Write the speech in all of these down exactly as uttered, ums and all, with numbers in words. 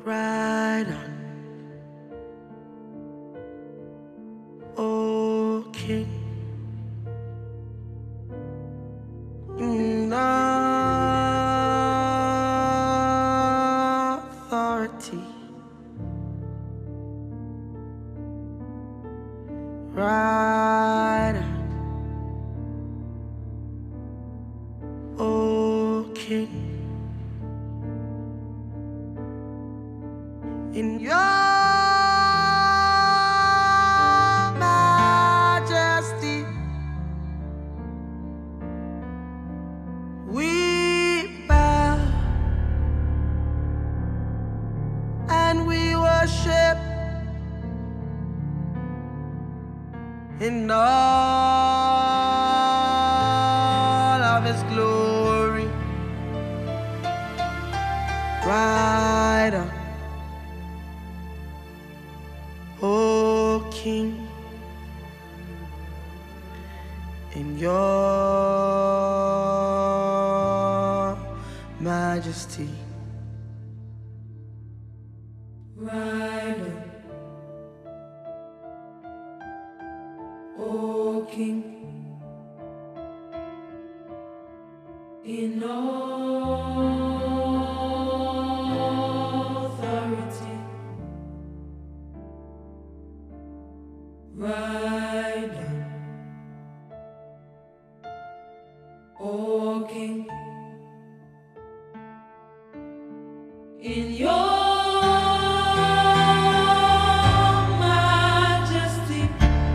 Ride on, O King, in authority. Ride on, O King, in your majesty. We bow and we worship in all of His glory. Ride on, O King, in your majesty. Ride on, O King, in authority. Ride on, O King, in your majesty.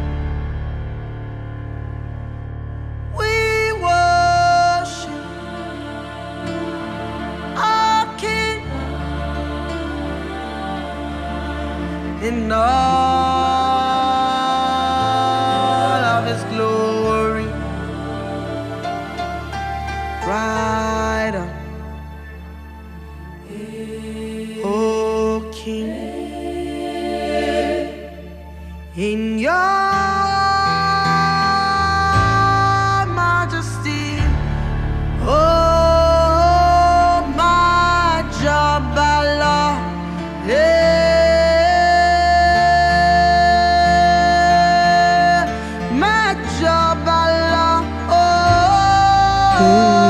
We worship our King in all of His glory. Ride on, O King, in your majesty. Oh, my Jabala, yeah, my Jabala, oh,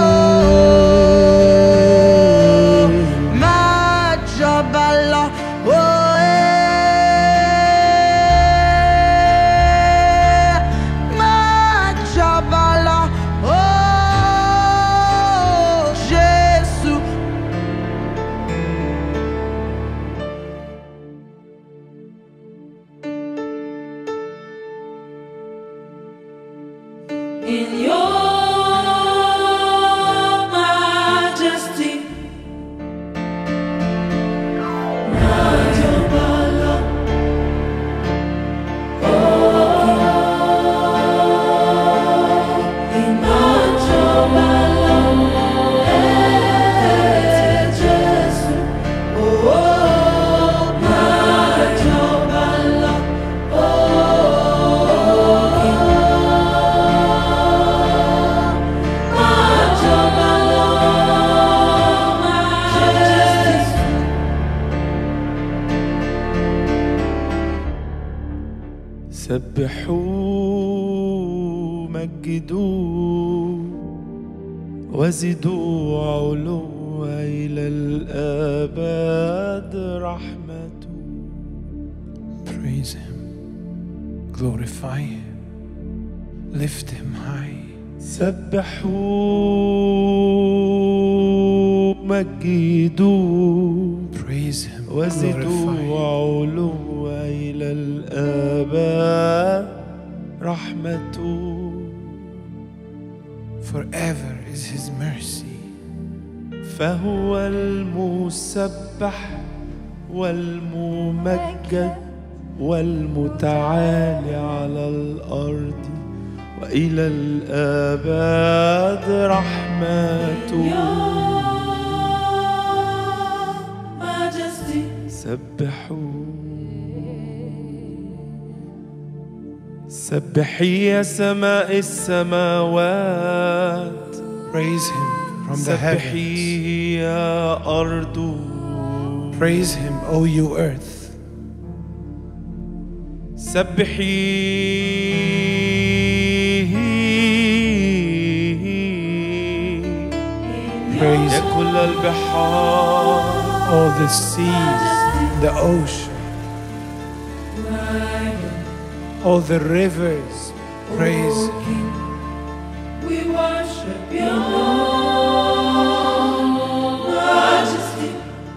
my Jabala, oh, yeah, my Jabala, oh, Jesus. In your majesty. Rajabala, oh, in Rajabala, eh, Jesus, oh, Rajabala, oh, سبحوا مجدوا وزدوا علوا إلى الآباد رحمته. Praise Him, glorify Him, lift Him high. سبحوا مجدوا Praise Him, وزدوا glorify Him. علوا إلى الآباد رحمته. Forever is His mercy. فهو المسبح والممجد والمتعالي على الأرض وإلى الآباد رحمته. سبحوا سبحي يا سماء السماوات. Praise Him from the heavens. سبحي يا أرض Praise him, O you earth. سبحيه Praise يا كل البحار all the seas, the ocean, all the rivers. Praise him. We worship your majesty.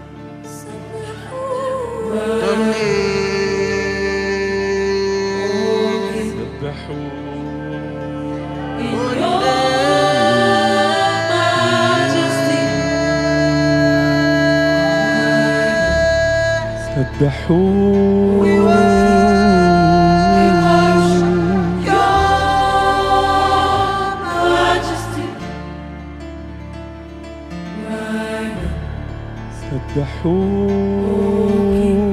سبحوا In your majesty. سبحوا We worship your majesty. Right now. سبحوا